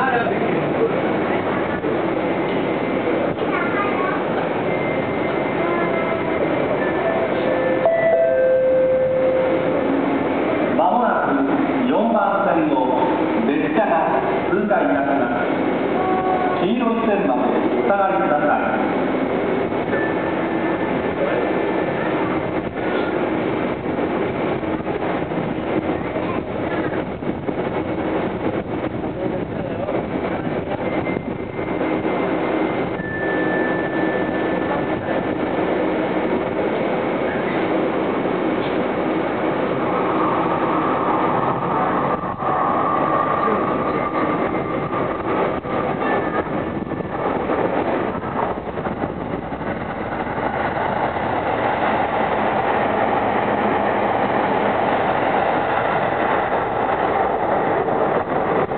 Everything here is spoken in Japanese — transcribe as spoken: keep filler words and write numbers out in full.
まもなくよんばん線の列車が通過いたします。黄色い線までお下がりください。